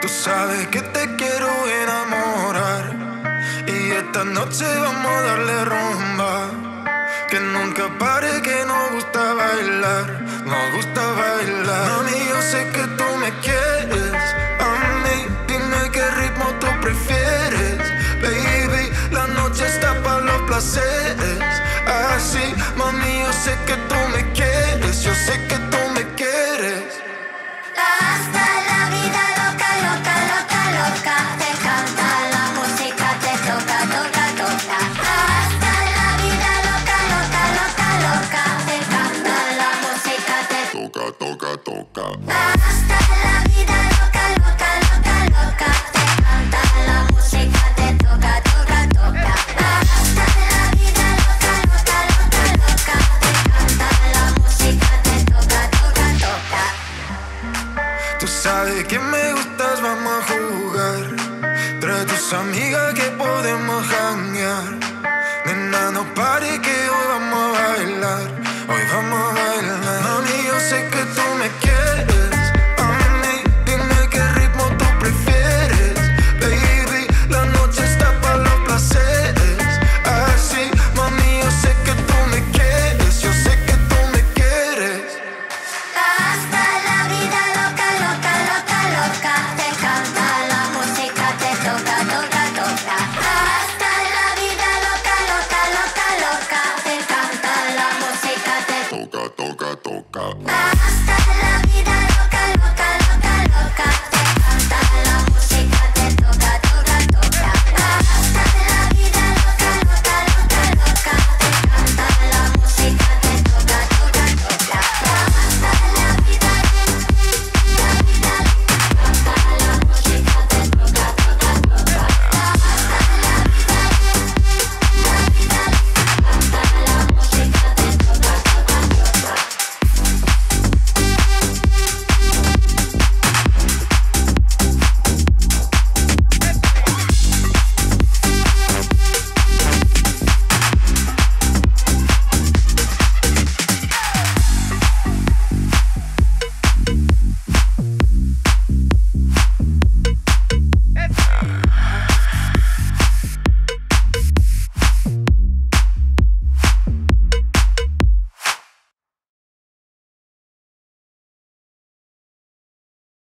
sabes que te quiero enamorar y esta noche vamos a darle rumba. Que nunca pare, que nos gusta bailar, nos gusta bailar. Mami, yo sé que tú me quieres a mí, dime qué ritmo tú prefieres. Baby, la noche está para los placeres. Así, mami, yo sé que tú me quieres, yo sé que tú me quieres. Hasta la vida loca, loca, loca, loca. Te canta la música, te toca, toca, toca. Hasta la vida loca, loca, loca, loca. Te canta la música, te toca, toca, toca. Hasta la vida loca, loca, loca, loca. Te canta la música, te toca, toca, toca. Hasta la vida loca, loca, loca, loca. Te canta la música, te toca, toca, toca. Tú sabes que me gustas, vamos a jugar. Trae tus amigas que podemos janguear. Nena, no pare que hoy vamos a bailar. Hoy vamos a bailar. Mami, yo sé que tú me quieres a mí, dime qué ritmo tú prefieres. Baby, la noche está para los placeres. Así, mami, yo sé que tú me quieres, yo sé que tú me quieres. Hasta la vida loca, loca, loca, loca. Te canta la música, te toca, toca, toca. Hasta la vida loca, loca, loca, loca. Te canta la música, te toca, toca, toca.